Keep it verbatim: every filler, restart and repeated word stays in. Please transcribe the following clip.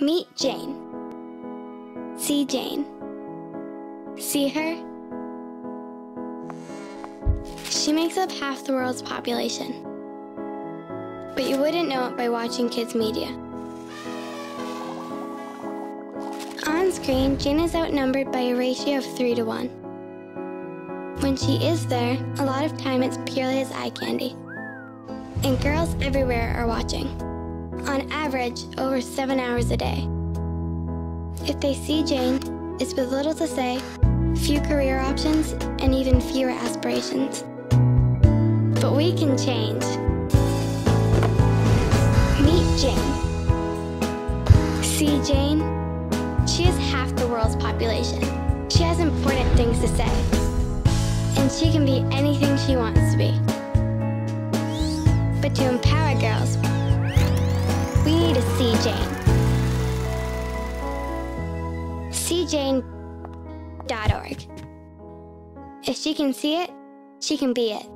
Meet Jane. See Jane. See her? She makes up half the world's population. But you wouldn't know it by watching kids' media. On screen, Jane is outnumbered by a ratio of three to one. When she is there, a lot of time it's purely as eye candy. And girls everywhere are watching. On average, over seven hours a day. If they see Jane, it's with little to say, few career options, and even fewer aspirations. But we can change. Meet Jane. See Jane? She has half the world's population. She has important things to say. And she can be anything she wants to be. But to empower girls, we need to see Jane. see jane dot org. If she can see it, she can be it.